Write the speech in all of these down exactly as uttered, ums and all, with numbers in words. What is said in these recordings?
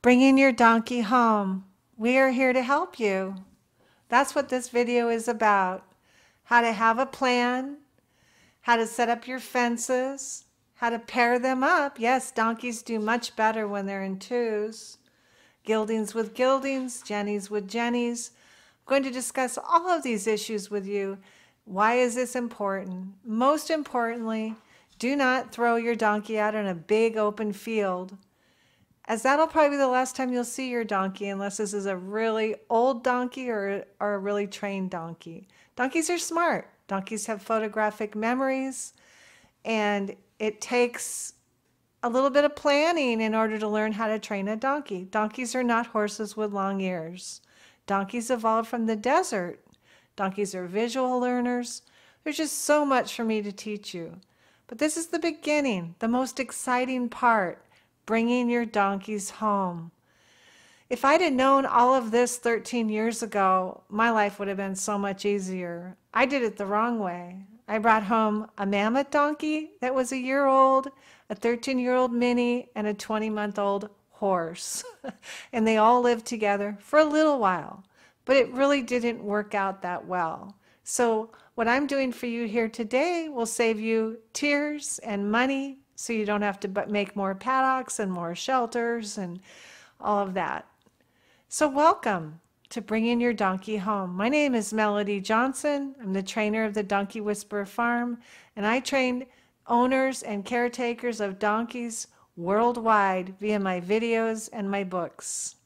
Bringing your donkey home. We are here to help you. That's what this video is about. How to have a plan, how to set up your fences, how to pair them up. Yes, donkeys do much better when they're in twos. Geldings with geldings, jennies with jennies. I'm going to discuss all of these issues with you. Why is this important? Most importantly, do not throw your donkey out in a big open field, as that'll probably be the last time you'll see your donkey, unless this is a really old donkey or, or a really trained donkey. Donkeys are smart. Donkeys have photographic memories, and it takes a little bit of planning in order to learn how to train a donkey. Donkeys are not horses with long ears. Donkeys evolved from the desert. Donkeys are visual learners. There's just so much for me to teach you. But this is the beginning, the most exciting part. Bringing your donkeys home. If I'd have known all of this thirteen years ago, my life would have been so much easier. I did it the wrong way. I brought home a mammoth donkey that was a year old, a thirteen-year-old mini, and a twenty-month-old horse. And they all lived together for a little while, but it really didn't work out that well. So what I'm doing for you here today will save you tears and money, so you don't have to make more paddocks and more shelters and all of that. So welcome to Bringing Your Donkey Home. My name is Melody Johnson. I'm the trainer of the Donkey Whisperer Farm, and I train owners and caretakers of donkeys worldwide via my videos and my books.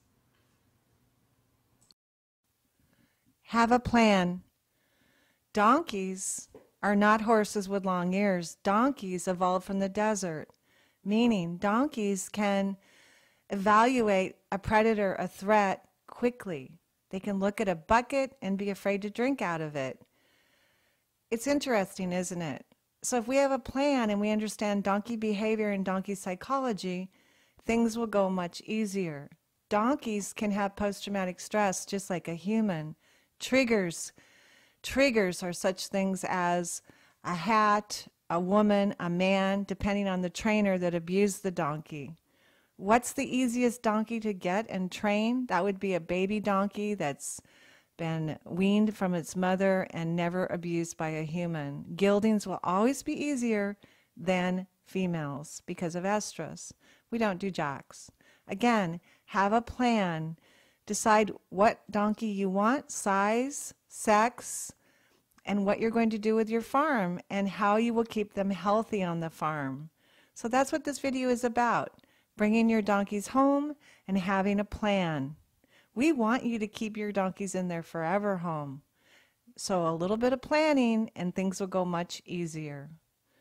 Have a plan. Donkeys are not horses with long ears. Donkeys evolved from the desert, meaning donkeys can evaluate a predator, a threat, quickly. They can look at a bucket and be afraid to drink out of it. It's interesting, isn't it? So if we have a plan and we understand donkey behavior and donkey psychology, things will go much easier. Donkeys can have post-traumatic stress just like a human. Triggers Triggers are such things as a hat, a woman, a man, depending on the trainer that abused the donkey. What's the easiest donkey to get and train? That would be a baby donkey that's been weaned from its mother and never abused by a human. Geldings will always be easier than females because of estrus. We don't do jocks. Again, have a plan. Decide what donkey you want, size, sex, and what you're going to do with your farm and how you will keep them healthy on the farm. So that's what this video is about, bringing your donkeys home and having a plan. We want you to keep your donkeys in their forever home. So a little bit of planning and things will go much easier.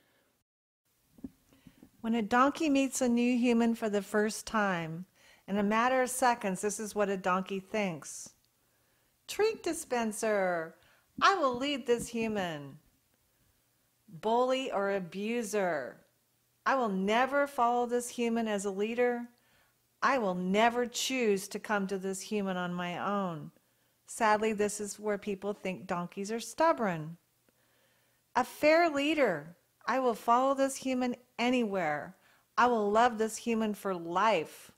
When a donkey meets a new human for the first time, in a matter of seconds, this is what a donkey thinks. Treat dispenser. I will lead this human. Bully or abuser. I will never follow this human as a leader. I will never choose to come to this human on my own. Sadly, this is where people think donkeys are stubborn. A fair leader. I will follow this human anywhere. I will love this human for life.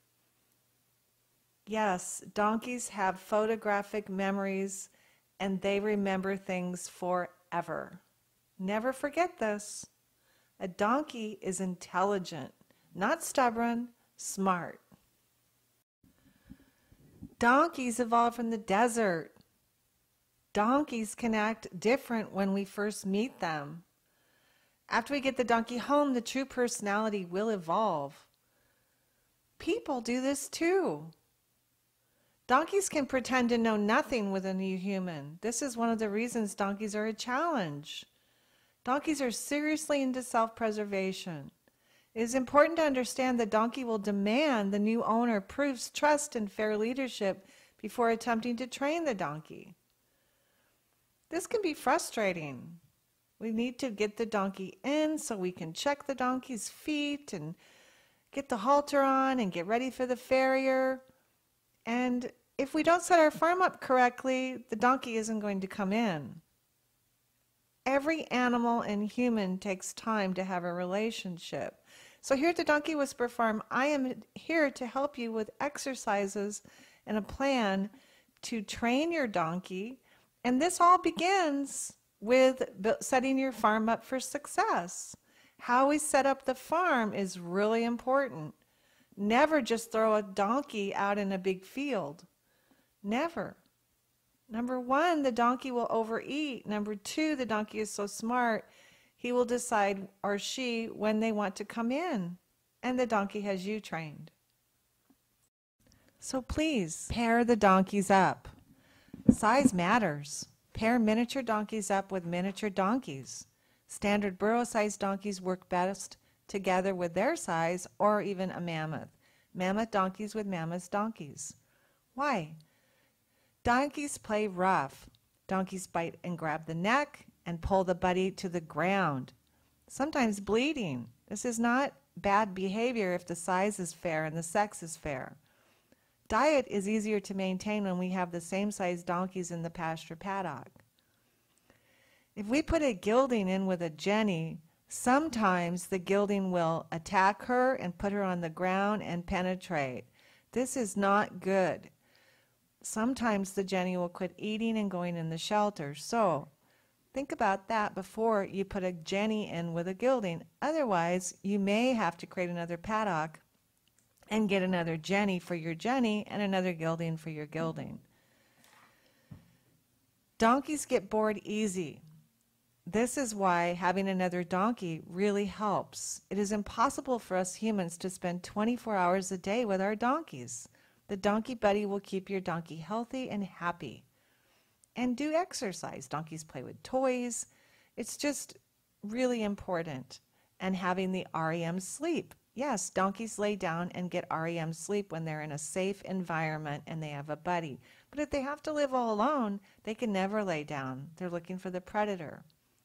Yes, donkeys have photographic memories and they remember things forever. Never forget this. A donkey is intelligent, not stubborn, smart. Donkeys evolved from the desert. Donkeys can act different when we first meet them. After we get the donkey home, the true personality will evolve. People do this too. Donkeys can pretend to know nothing with a new human. This is one of the reasons donkeys are a challenge. Donkeys are seriously into self-preservation. It is important to understand that donkey will demand the new owner proves trust and fair leadership before attempting to train the donkey. This can be frustrating. We need to get the donkey in so we can check the donkey's feet and get the halter on and get ready for the farrier. And if we don't set our farm up correctly, the donkey isn't going to come in. Every animal and human takes time to have a relationship. So here at the Donkey Whisperer Farm, I am here to help you with exercises and a plan to train your donkey. And this all begins with setting your farm up for success. How we set up the farm is really important. Never just throw a donkey out in a big field. Never. Number one, the donkey will overeat. Number two, the donkey is so smart, he will decide, or she, when they want to come in. And the donkey has you trained. So please, pair the donkeys up. Size matters. Pair miniature donkeys up with miniature donkeys. Standard burro-sized donkeys work best together with their size, or even a mammoth. Mammoth donkeys with mammoth donkeys. Why? Donkeys play rough. Donkeys bite and grab the neck and pull the buddy to the ground, sometimes bleeding. This is not bad behavior if the size is fair and the sex is fair. Diet is easier to maintain when we have the same size donkeys in the pasture paddock. If we put a gelding in with a jenny, sometimes the gelding will attack her and put her on the ground and penetrate. This is not good. Sometimes the jenny will quit eating and going in the shelter. So think about that before you put a jenny in with a gelding. Otherwise, you may have to create another paddock and get another jenny for your jenny and another gelding for your gelding. Donkeys get bored easy. This is why having another donkey really helps. It is impossible for us humans to spend twenty-four hours a day with our donkeys. The donkey buddy will keep your donkey healthy and happy. And do exercise. Donkeys play with toys. It's just really important. And having the R E M sleep. Yes, donkeys lay down and get R E M sleep when they're in a safe environment and they have a buddy. But if they have to live all alone, they can never lay down. They're looking for the predator.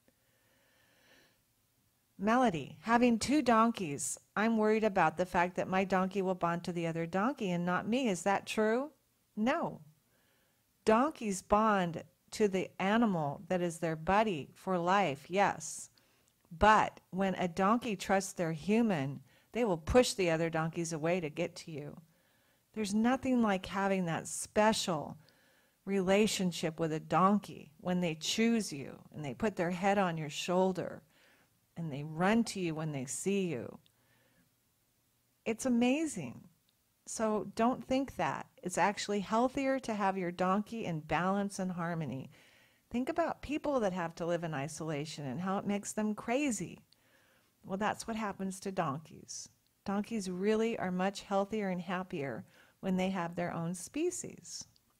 Melody, having two donkeys, I'm worried about the fact that my donkey will bond to the other donkey and not me. Is that true? No. Donkeys bond to the animal that is their buddy for life, yes. But when a donkey trusts their human, they will push the other donkeys away to get to you. There's nothing like having that special relationship with a donkey when they choose you and they put their head on your shoulder and they run to you when they see you. It's amazing. So don't think that. It's actually healthier to have your donkey in balance and harmony. Think about people that have to live in isolation and how it makes them crazy. Well, that's what happens to donkeys. Donkeys really are much healthier and happier when they have their own species.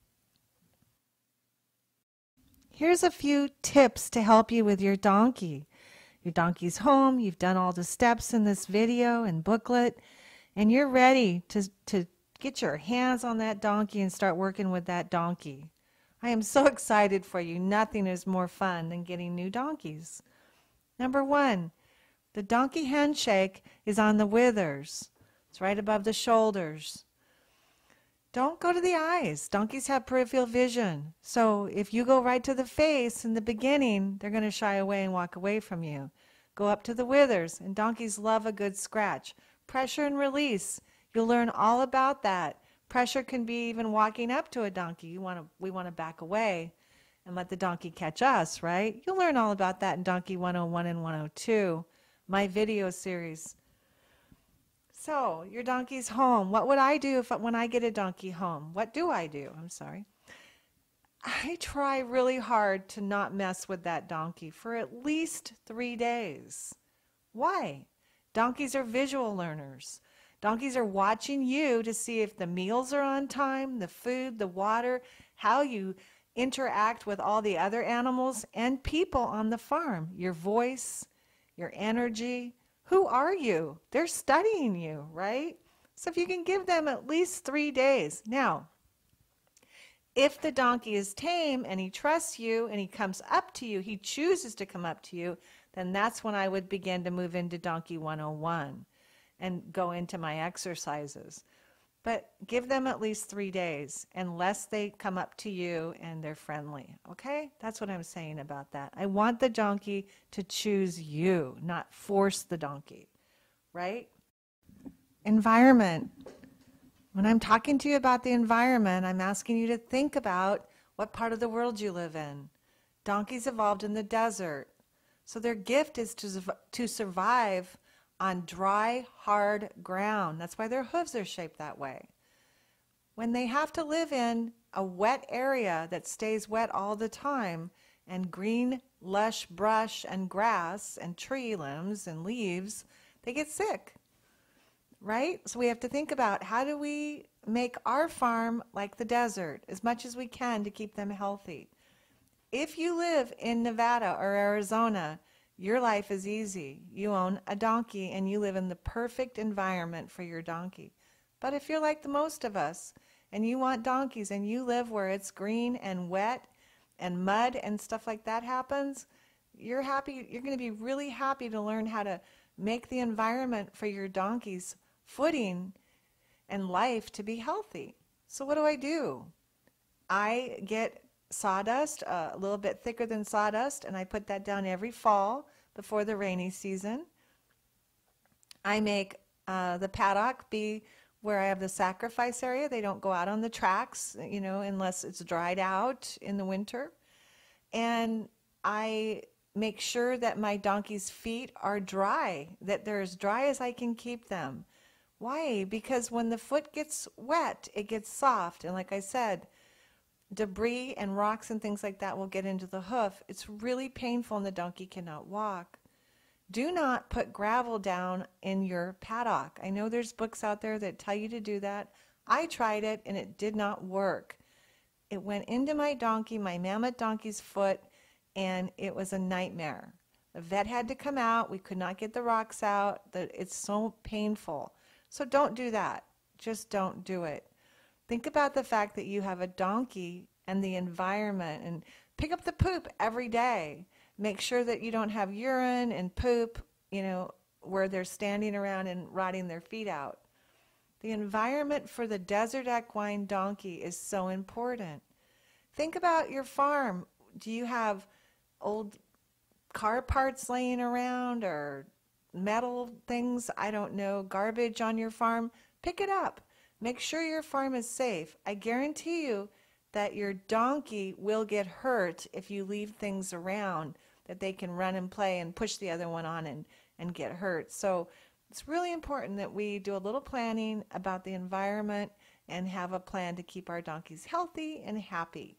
Here's a few tips to help you with your donkey. Your donkey's home, you've done all the steps in this video and booklet, and you're ready to, to get your hands on that donkey and start working with that donkey. I am so excited for you. Nothing is more fun than getting new donkeys. Number one, the donkey handshake is on the withers. It's right above the shoulders. Don't go to the eyes. Donkeys have peripheral vision. So if you go right to the face in the beginning, they're going to shy away and walk away from you. Go up to the withers, and donkeys love a good scratch. Pressure and release. You'll learn all about that. Pressure can be even walking up to a donkey. You want to, we want to back away and let the donkey catch us, right? You'll learn all about that in Donkey one oh one and one oh two, my video series. So, your donkey's home. What would I do if when I get a donkey home? What do I do? I'm sorry. I try really hard to not mess with that donkey for at least three days. Why? Donkeys are visual learners. Donkeys are watching you to see if the meals are on time, the food, the water, how you interact with all the other animals and people on the farm, your voice, your energy. Who are you? They're studying you, right? So if you can give them at least three days. Now, if the donkey is tame and he trusts you and he comes up to you, he chooses to come up to you, then that's when I would begin to move into Donkey one oh one and go into my exercises. But give them at least three days unless they come up to you and they're friendly, okay? That's what I'm saying about that. I want the donkey to choose you, not force the donkey, right? environment. When I'm talking to you about the environment, I'm asking you to think about what part of the world you live in. Donkeys evolved in the desert, so their gift is to, to survive on dry, hard ground. That's why their hooves are shaped that way. When they have to live in a wet area that stays wet all the time, and green, lush brush and grass and tree limbs and leaves, they get sick, right? So we have to think about, how do we make our farm like the desert as much as we can to keep them healthy? If you live in Nevada or Arizona, your life is easy. You own a donkey and you live in the perfect environment for your donkey. But if you're like the most of us and you want donkeys and you live where it's green and wet and mud and stuff like that happens, you're happy. You're going to be really happy to learn how to make the environment for your donkey's footing and life to be healthy. So what do I do? I get sawdust, uh, a little bit thicker than sawdust, and I put that down every fall before the rainy season. I make uh, the paddock be where I have the sacrifice area. They don't go out on the tracks, you know, unless it's dried out in the winter. And I make sure that my donkey's feet are dry, that they're as dry as I can keep them. Why? Because when the foot gets wet, it gets soft. And like I said, debris and rocks and things like that will get into the hoof. It's really painful and the donkey cannot walk. Do not put gravel down in your paddock. I know there's books out there that tell you to do that. I tried it and it did not work. It went into my donkey, my mammoth donkey's foot, and it was a nightmare. The vet had to come out. We could not get the rocks out. It's so painful. So don't do that. Just don't do it. Think about the fact that you have a donkey and the environment, and pick up the poop every day. Make sure that you don't have urine and poop, you know, where they're standing around and rotting their feet out. The environment for the desert equine donkey is so important. Think about your farm. Do you have old car parts laying around or metal things, I don't know, garbage on your farm? Pick it up. Make sure your farm is safe. I guarantee you that your donkey will get hurt if you leave things around that they can run and play and push the other one on and, and get hurt. So it's really important that we do a little planning about the environment and have a plan to keep our donkeys healthy and happy.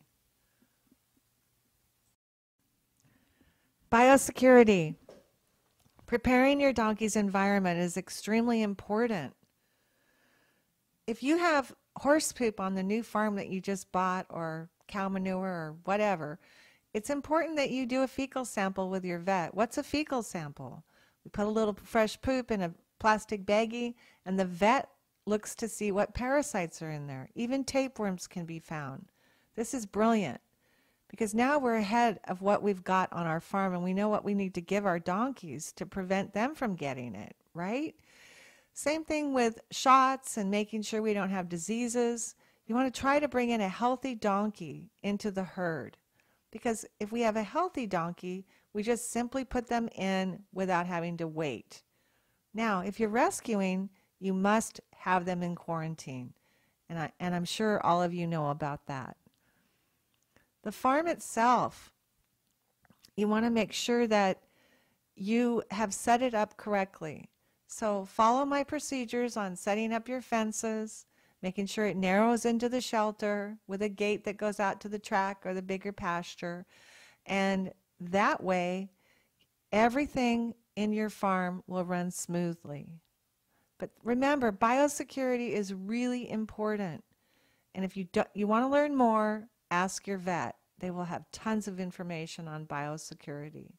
Biosecurity. Preparing your donkey's environment is extremely important. If you have horse poop on the new farm that you just bought, or cow manure or whatever, it's important that you do a fecal sample with your vet. What's a fecal sample? We put a little fresh poop in a plastic baggie, and the vet looks to see what parasites are in there. Even tapeworms can be found. This is brilliant, because now we're ahead of what we've got on our farm, and we know what we need to give our donkeys to prevent them from getting it, right? Same thing with shots and making sure we don't have diseases. You want to try to bring in a healthy donkey into the herd, because if we have a healthy donkey, we just simply put them in without having to wait. Now, if you're rescuing, you must have them in quarantine, and, I, and I'm sure all of you know about that. The farm itself, you want to make sure that you have set it up correctly. So follow my procedures on setting up your fences, making sure it narrows into the shelter with a gate that goes out to the track or the bigger pasture. And that way, everything in your farm will run smoothly. But remember, biosecurity is really important. And if you, do, you want to learn more, ask your vet. They will have tons of information on biosecurity.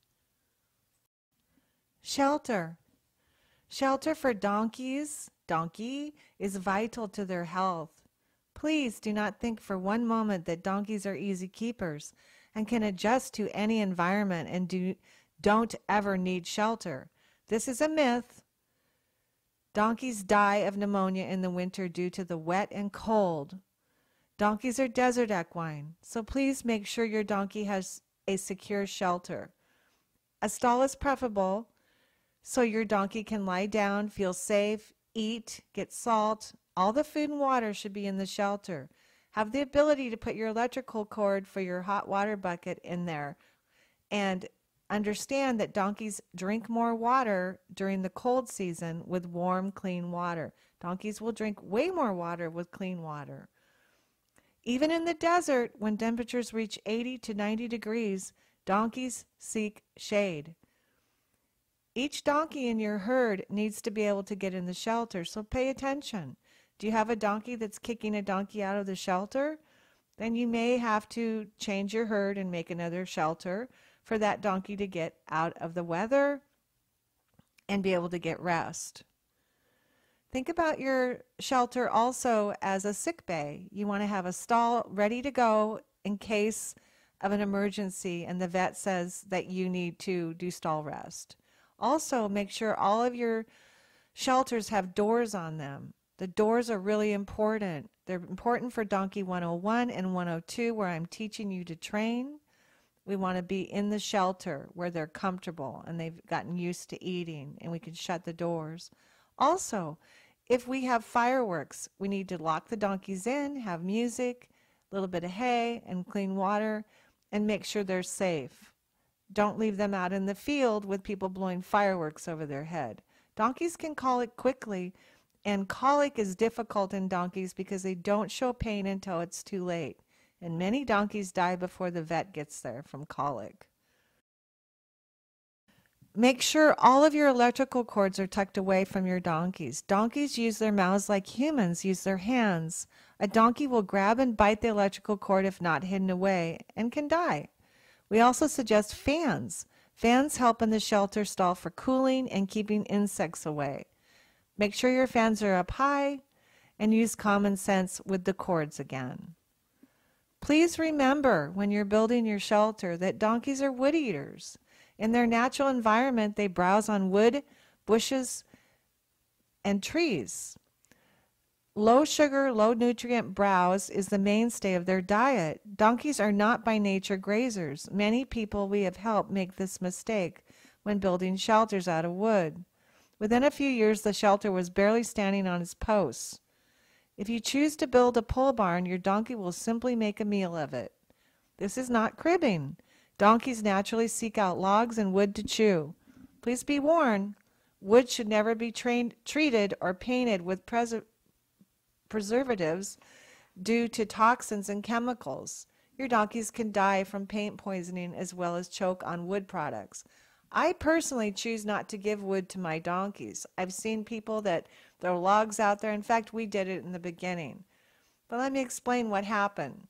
Shelter. Shelter for donkeys, donkey, is vital to their health. Please do not think for one moment that donkeys are easy keepers and can adjust to any environment and do, don't ever need shelter. This is a myth. Donkeys die of pneumonia in the winter due to the wet and cold. Donkeys are desert equine, so please make sure your donkey has a secure shelter. A stall is preferable, so your donkey can lie down, feel safe, eat, get salt. All the food and water should be in the shelter. Have the ability to put your electrical cord for your hot water bucket in there. And understand that donkeys drink more water during the cold season with warm, clean water. Donkeys will drink way more water with clean water. Even in the desert, when temperatures reach eighty to ninety degrees, donkeys seek shade. Each donkey in your herd needs to be able to get in the shelter, so pay attention. Do you have a donkey that's kicking a donkey out of the shelter? Then you may have to change your herd and make another shelter for that donkey to get out of the weather and be able to get rest. Think about your shelter also as a sick bay. You want to have a stall ready to go in case of an emergency and the vet says that you need to do stall rest. Also, make sure all of your shelters have doors on them. The doors are really important. They're important for Donkey one oh one and one oh two, where I'm teaching you to train. We want to be in the shelter where they're comfortable and they've gotten used to eating, and we can shut the doors. Also, if we have fireworks, we need to lock the donkeys in, have music, a little bit of hay, and clean water, and make sure they're safe. Don't leave them out in the field with people blowing fireworks over their head. Donkeys can colic quickly, and colic is difficult in donkeys because they don't show pain until it's too late. And many donkeys die before the vet gets there from colic. Make sure all of your electrical cords are tucked away from your donkeys. Donkeys use their mouths like humans use their hands. A donkey will grab and bite the electrical cord if not hidden away and can die. We also suggest fans. Fans help in the shelter stall for cooling and keeping insects away. Make sure your fans are up high and use common sense with the cords again. Please remember when you're building your shelter that donkeys are wood eaters. In their natural environment, they browse on wood, bushes, and trees. Low sugar, low nutrient browse is the mainstay of their diet. Donkeys are not by nature grazers. Many people we have helped make this mistake when building shelters out of wood. Within a few years, the shelter was barely standing on its posts. If you choose to build a pole barn, your donkey will simply make a meal of it. This is not cribbing. Donkeys naturally seek out logs and wood to chew. Please be warned, wood should never be trained, treated or painted with preservatives preservatives due to toxins and chemicals. Your donkeys can die from paint poisoning as well as choke on wood products. I personally choose not to give wood to my donkeys. I've seen people that throw logs out there. In fact, we did it in the beginning. But let me explain what happened.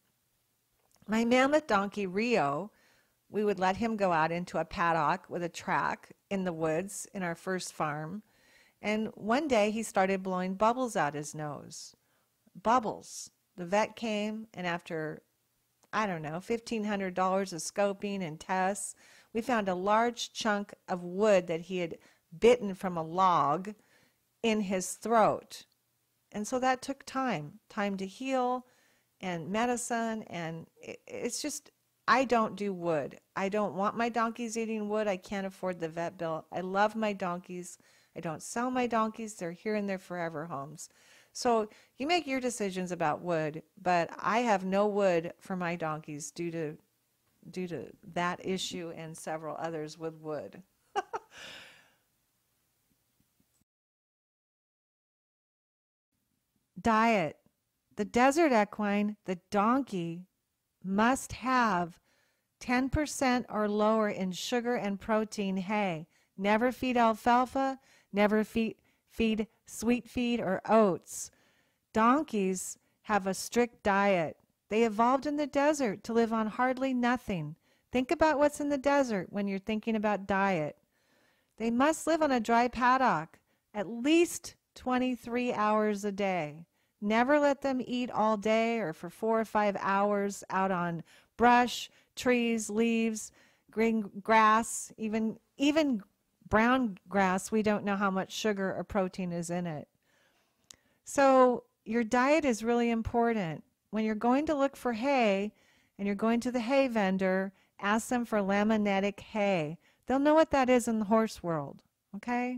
My mammoth donkey, Rio, we would let him go out into a paddock with a track in the woods in our first farm. And one day he started blowing bubbles out his nose. Bubbles. The vet came, and after, I don't know, fifteen hundred dollars of scoping and tests, we found a large chunk of wood that he had bitten from a log in his throat. And so that took time, time to heal and medicine, and it, it's just, I don't do wood. I don't want my donkeys eating wood. I can't afford the vet bill. I love my donkeys. I don't sell my donkeys. They're here in their forever homes. So you make your decisions about wood, but I have no wood for my donkeys due to due to that issue and several others with wood. Diet. The desert equine, the donkey, must have ten percent or lower in sugar and protein hay. Never feed alfalfa, never feed feed sweet feed or oats. Donkeys have a strict diet. They evolved in the desert to live on hardly nothing. Think about what's in the desert when you're thinking about diet. They must live on a dry paddock at least twenty-three hours a day. Never let them eat all day or for four or five hours out on brush, trees, leaves, green grass, even even brown grass. We don't know how much sugar or protein is in it. So your diet is really important. When you're going to look for hay and you're going to the hay vendor, ask them for laminitic hay. They'll know what that is in the horse world, okay?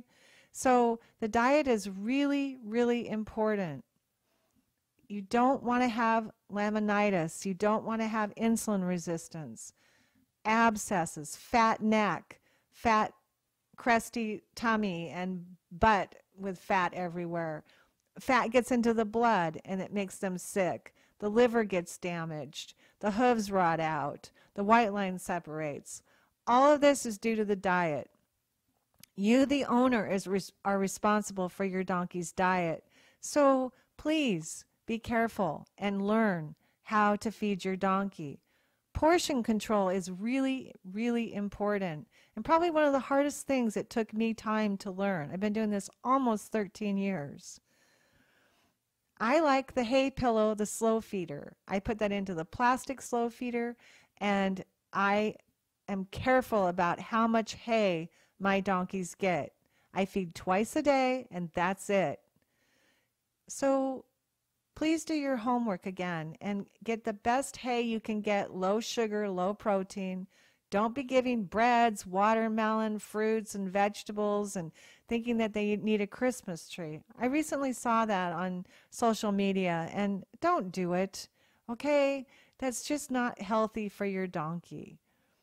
So the diet is really, really important. You don't want to have laminitis. You don't want to have insulin resistance, abscesses, fat neck, fat crusty tummy and butt with fat everywhere. Fat gets into the blood and it makes them sick. The liver gets damaged. The hooves rot out. The white line separates. All of this is due to the diet. You, the owner, is res- are responsible for your donkey's diet. So please be careful and learn how to feed your donkey. Portion control is really, really important, and probably one of the hardest things it took me time to learn. I've been doing this almost thirteen years. I like the hay pillow, the slow feeder. I put that into the plastic slow feeder, and I am careful about how much hay my donkeys get. I feed twice a day, and that's it. So please do your homework again and get the best hay you can get, low sugar, low protein. Don't be giving breads, watermelon, fruits, and vegetables and thinking that they need a Christmas tree. I recently saw that on social media, and don't do it, okay? That's just not healthy for your donkey.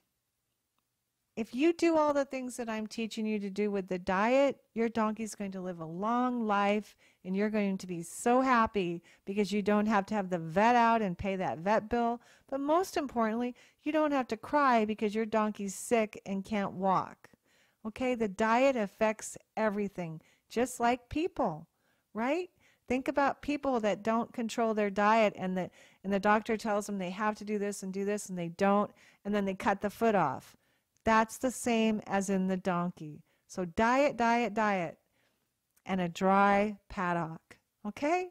If you do all the things that I'm teaching you to do with the diet, your donkey's going to live a long life, and you're going to be so happy because you don't have to have the vet out and pay that vet bill. But most importantly, you don't have to cry because your donkey's sick and can't walk. Okay, the diet affects everything, just like people, right? Think about people that don't control their diet, and the, and the doctor tells them they have to do this and do this, and they don't, and then they cut the foot off. That's the same as in the donkey. So diet, diet, diet, and a dry paddock, okay?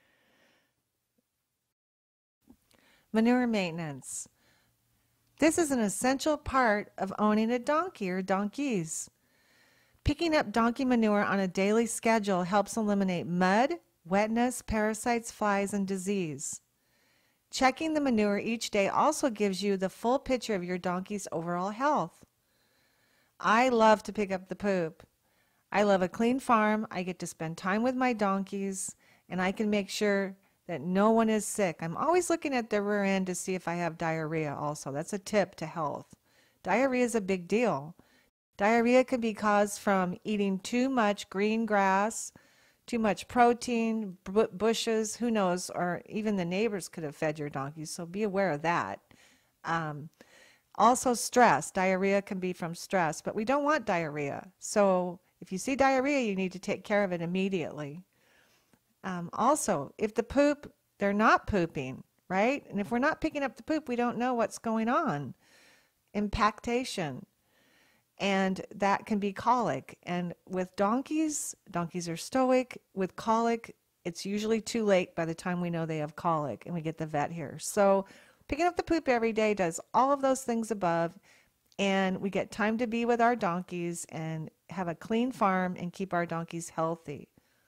Manure maintenance. This is an essential part of owning a donkey or donkeys. Picking up donkey manure on a daily schedule helps eliminate mud, wetness, parasites, flies, and disease. Checking the manure each day also gives you the full picture of your donkey's overall health. I love to pick up the poop. I love a clean farm. I get to spend time with my donkeys, and I can make sure that no one is sick. I'm always looking at their rear end to see if I have diarrhea also. That's a tip to health. Diarrhea is a big deal. Diarrhea can be caused from eating too much green grass, too much protein, bushes, who knows, or even the neighbors could have fed your donkeys, so be aware of that. Um, also stress. Diarrhea can be from stress, but we don't want diarrhea. So if you see diarrhea, you need to take care of it immediately. Um, also, if the poop, they're not pooping, right? And if we're not picking up the poop, we don't know what's going on. Impactation. And that can be colic. And with donkeys, donkeys are stoic. With colic, it's usually too late by the time we know they have colic and we get the vet here. So picking up the poop every day does all of those things above, and we get time to be with our donkeys and have a clean farm and keep our donkeys healthy.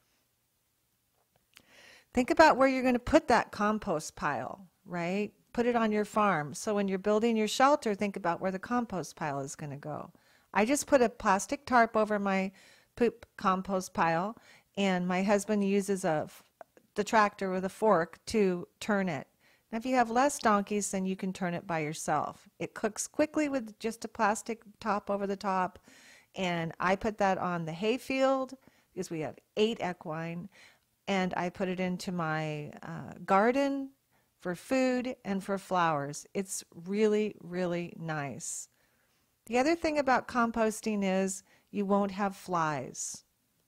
Think about where you're going to put that compost pile, right? Put it on your farm. So when you're building your shelter, think about where the compost pile is going to go. I just put a plastic tarp over my poop compost pile, and my husband uses a, the tractor with a fork to turn it. Now, if you have less donkeys, then you can turn it by yourself. It cooks quickly with just a plastic top over the top, and I put that on the hay field because we have eight equine, and I put it into my uh, garden for food and for flowers. It's really, really nice. The other thing about composting is you won't have flies.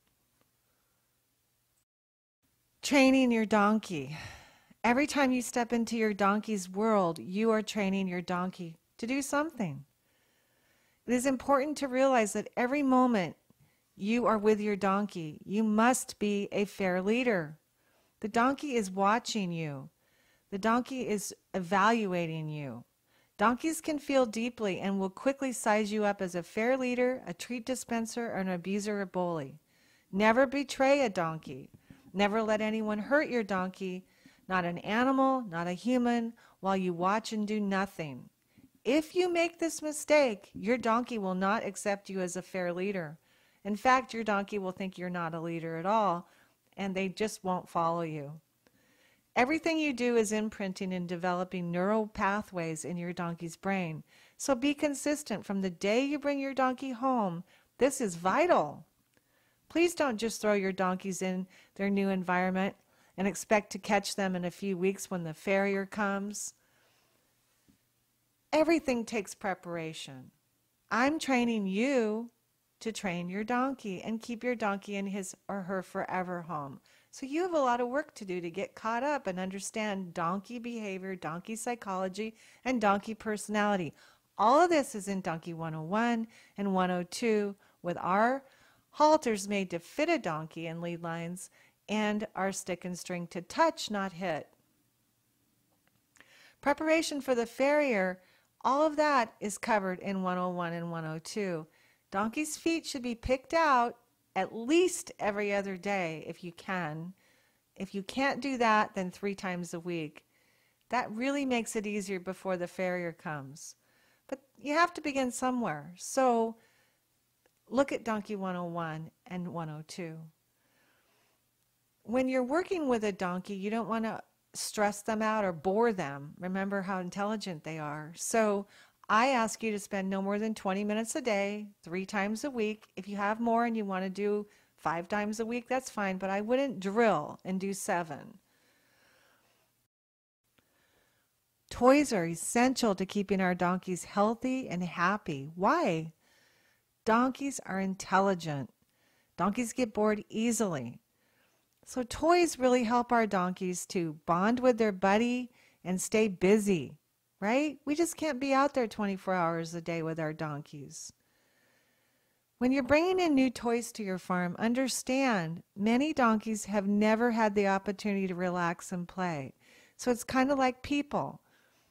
Training your donkey. Every time you step into your donkey's world, you are training your donkey to do something. It is important to realize that every moment you are with your donkey, you must be a fair leader. The donkey is watching you. The donkey is evaluating you. Donkeys can feel deeply and will quickly size you up as a fair leader, a treat dispenser, or an abuser or bully. Never betray a donkey. Never let anyone hurt your donkey, not an animal, not a human, while you watch and do nothing. If you make this mistake, your donkey will not accept you as a fair leader. In fact, your donkey will think you're not a leader at all, and they just won't follow you. Everything you do is imprinting and developing neural pathways in your donkey's brain. So be consistent from the day you bring your donkey home. This is vital. Please don't just throw your donkeys in their new environment and expect to catch them in a few weeks when the farrier comes. Everything takes preparation. I'm training you to train your donkey and keep your donkey in his or her forever home. So you have a lot of work to do to get caught up and understand donkey behavior, donkey psychology, and donkey personality. All of this is in Donkey one oh one and one oh two with our halters made to fit a donkey and lead lines and our stick and string to touch, not hit. Preparation for the farrier, all of that is covered in one oh one and one oh two. Donkey's feet should be picked out at least every other day if you can. If you can't do that, then three times a week. That really makes it easier before the farrier comes. But you have to begin somewhere. So look at Donkey one oh one and one oh two. When you're working with a donkey, you don't want to stress them out or bore them. Remember how intelligent they are. So I ask you to spend no more than twenty minutes a day, three times a week. If you have more and you want to do five times a week, that's fine, but I wouldn't drill and do seven. Toys are essential to keeping our donkeys healthy and happy. Why? Donkeys are intelligent. Donkeys get bored easily. So toys really help our donkeys to bond with their buddy and stay busy, right? We just can't be out there twenty-four hours a day with our donkeys. When you're bringing in new toys to your farm, understand many donkeys have never had the opportunity to relax and play. So it's kind of like people.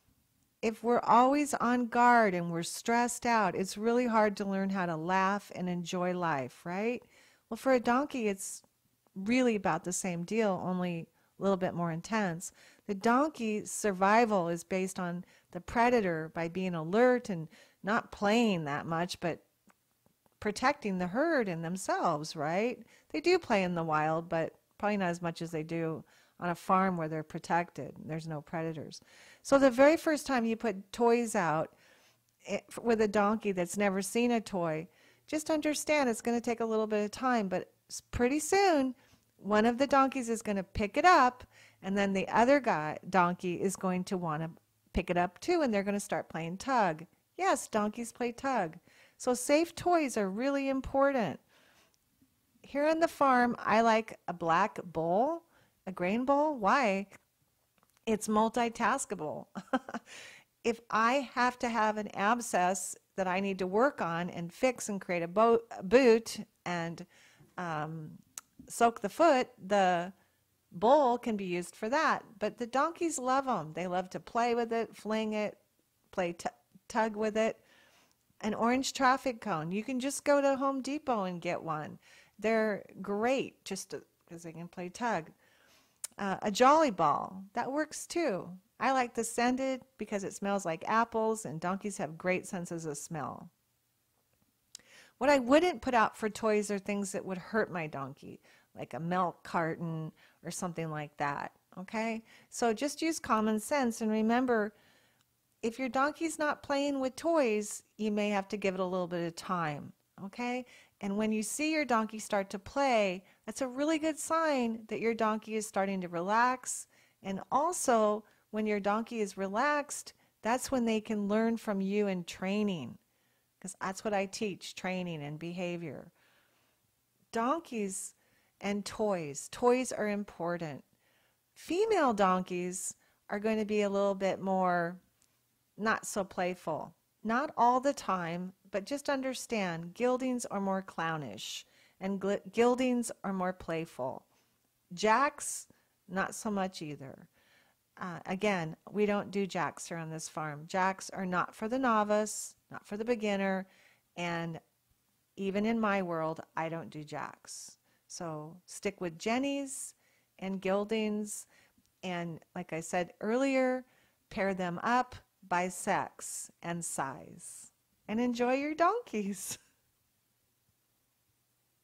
If we're always on guard and we're stressed out, it's really hard to learn how to laugh and enjoy life, right? Well, for a donkey, it's really about the same deal, only a little bit more intense. The donkey's survival is based on the predator by being alert and not playing that much, but protecting the herd and themselves, right? They do play in the wild, but probably not as much as they do on a farm where they're protected. There's no predators. So the very first time you put toys out with a donkey that's never seen a toy, just understand it's going to take a little bit of time, but pretty soon one of the donkeys is going to pick it up, and then the other guy donkey is going to want to pick it up too, and they're going to start playing tug. Yes, donkeys play tug. So safe toys are really important. Here on the farm, I like a black bowl, a grain bowl. Why? It's multitaskable. If I have to have an abscess that I need to work on and fix and create a, bo a boot and um, soak the foot, the bowl can be used for that. But the donkeys love them. They love to play with it, fling it, play t tug with it. An orange traffic cone. You can just go to Home Depot and get one. They're great just because they can play tug. Uh, a jolly ball, that works too. I like the scented because it smells like apples, and donkeys have great senses of smell. What I wouldn't put out for toys are things that would hurt my donkey, like a milk carton or something like that. Okay? So just use common sense, and remember, if your donkey's not playing with toys, you may have to give it a little bit of time. Okay? And when you see your donkey start to play, that's a really good sign that your donkey is starting to relax. And also, when your donkey is relaxed, that's when they can learn from you in training. Because that's what I teach, training and behavior. Donkeys and toys. Toys are important. Female donkeys are going to be a little bit more not so playful. Not all the time, but just understand geldings are more clownish and geldings are more playful. Jacks, not so much either. Uh, again, we don't do jacks here on this farm. Jacks are not for the novice, not for the beginner, and even in my world, I don't do jacks. So stick with jennies and geldings, and like I said earlier, pair them up by sex and size. And enjoy your donkeys.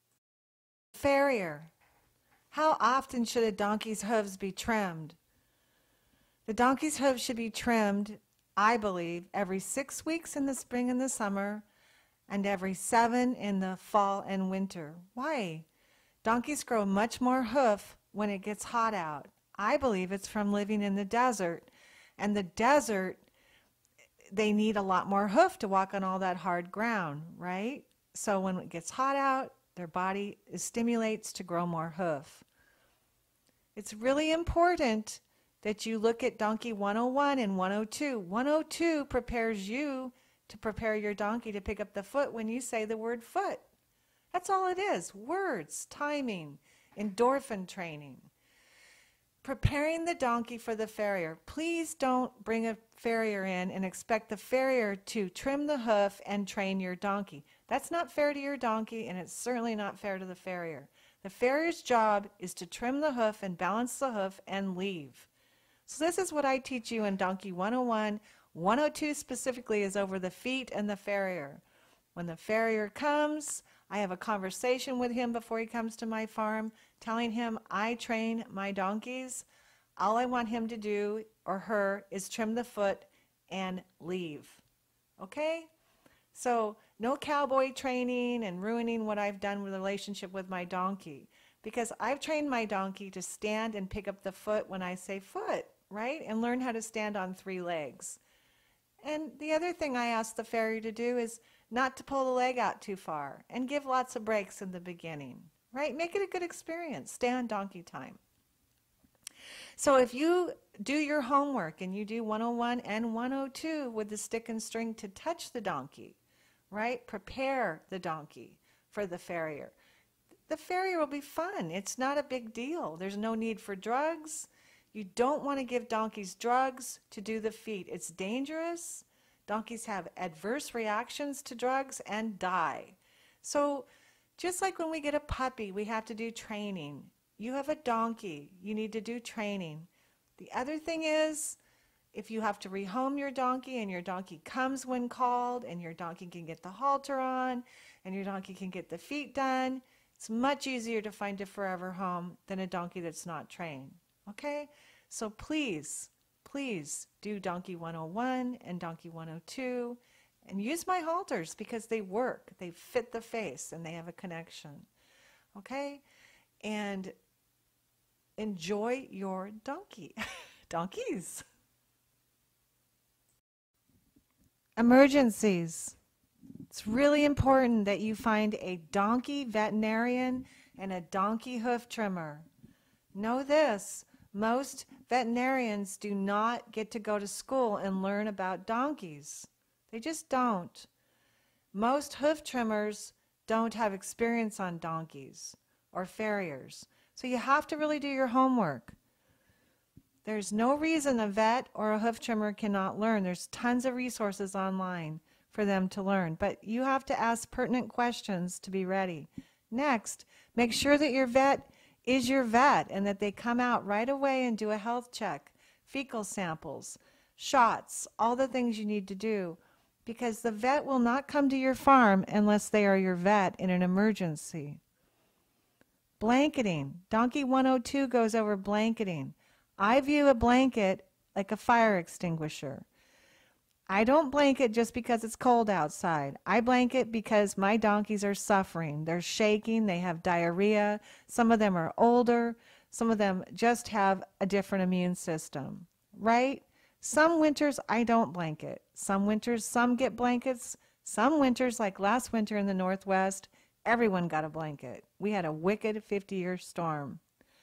farrier. How often should a donkey's hooves be trimmed? The donkey's hooves should be trimmed, I believe, every six weeks in the spring and the summer, and every seven in the fall and winter. Why? Donkeys grow much more hoof when it gets hot out. I believe it's from living in the desert. And the desert, they need a lot more hoof to walk on all that hard ground, right? So when it gets hot out, their body stimulates to grow more hoof. It's really important that you look at Donkey one oh one and one oh two. one oh two prepares you to prepare your donkey to pick up the foot when you say the word foot. That's all it is. Words, timing, endorphin training. Preparing the donkey for the farrier. Please don't bring a farrier in and expect the farrier to trim the hoof and train your donkey. That's not fair to your donkey, and it's certainly not fair to the farrier. The farrier's job is to trim the hoof and balance the hoof and leave. So this is what I teach you in Donkey one oh one. one oh two specifically is over the feet and the farrier. When the farrier comes, I have a conversation with him before he comes to my farm, telling him I train my donkeys. All I want him to do, or her, is trim the foot and leave. Okay? So no cowboy training and ruining what I've done with the relationship with my donkey. Because I've trained my donkey to stand and pick up the foot when I say foot, right? And learn how to stand on three legs. And the other thing I ask the farrier to do is not to pull the leg out too far and give lots of breaks in the beginning, right? Make it a good experience. Stay on donkey time. So if you do your homework and you do one oh one and one oh two with the stick and string to touch the donkey, right? Prepare the donkey for the farrier. The farrier will be fun. It's not a big deal. There's no need for drugs. You don't want to give donkeys drugs to do the feet. It's dangerous. Donkeys have adverse reactions to drugs and die. So just like when we get a puppy, we have to do training. You have a donkey, you need to do training. The other thing is, if you have to rehome your donkey and your donkey comes when called and your donkey can get the halter on and your donkey can get the feet done, it's much easier to find a forever home than a donkey that's not trained. Okay? So please, please do Donkey one oh one and Donkey one oh two and use my halters because they work. They fit the face and they have a connection. Okay? And enjoy your donkey. Donkeys. Emergencies. It's really important that you find a donkey veterinarian and a donkey hoof trimmer. Know this, most veterinarians do not get to go to school and learn about donkeys. They just don't. Most hoof trimmers don't have experience on donkeys or farriers. So you have to really do your homework. There's no reason a vet or a hoof trimmer cannot learn. There's tons of resources online for them to learn, but you have to ask pertinent questions to be ready. Next, make sure that your vet is your vet and that they come out right away and do a health check, fecal samples, shots, all the things you need to do, because the vet will not come to your farm unless they are your vet in an emergency. Blanketing. Donkey one oh two goes over blanketing. I view a blanket like a fire extinguisher. I don't blanket just because it's cold outside. I blanket because my donkeys are suffering. They're shaking. They have diarrhea. Some of them are older. Some of them just have a different immune system, right? Some winters I don't blanket. Some winters some get blankets. Some winters, like last winter in the Northwest, everyone got a blanket. We had a wicked fifty-year storm.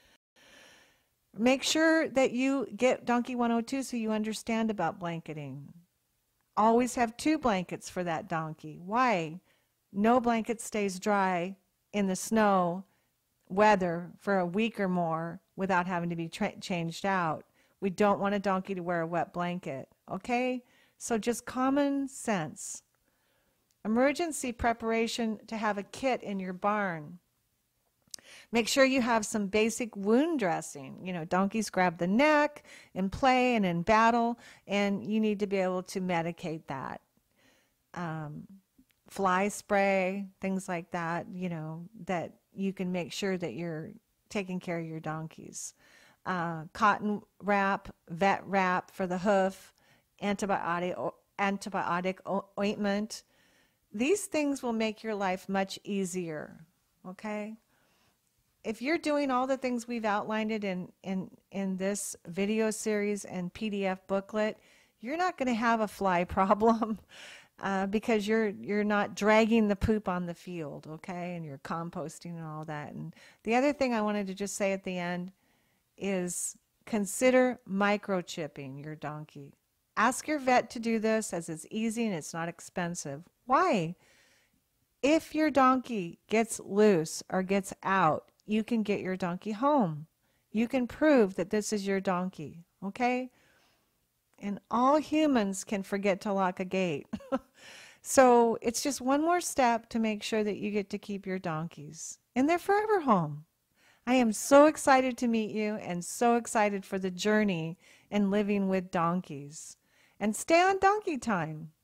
Make sure that you get Donkey one oh two so you understand about blanketing. Always have two blankets for that donkey. Why? No blanket stays dry in the snow weather for a week or more without having to be changed out. We don't want a donkey to wear a wet blanket, okay? So just common sense. Emergency preparation to have a kit in your barn. Make sure you have some basic wound dressing. You know, donkeys grab the neck in play and in battle, and you need to be able to medicate that. Um, fly spray, things like that, you know, that you can make sure that you're taking care of your donkeys. Uh, cotton wrap, vet wrap for the hoof, antibiotic, antibiotic ointment. These things will make your life much easier, okay? If you're doing all the things we've outlined it in, in, in this video series and P D F booklet, you're not going to have a fly problem uh, because you're, you're not dragging the poop on the field, okay? And you're composting and all that. And the other thing I wanted to just say at the end is consider microchipping your donkey. Ask your vet to do this, as it's easy and it's not expensive. Why? If your donkey gets loose or gets out, you can get your donkey home. You can prove that this is your donkey, okay? And all humans can forget to lock a gate. So it's just one more step to make sure that you get to keep your donkeys in their forever home. I am so excited to meet you and so excited for the journey in living with donkeys. And stay on Donkey Time.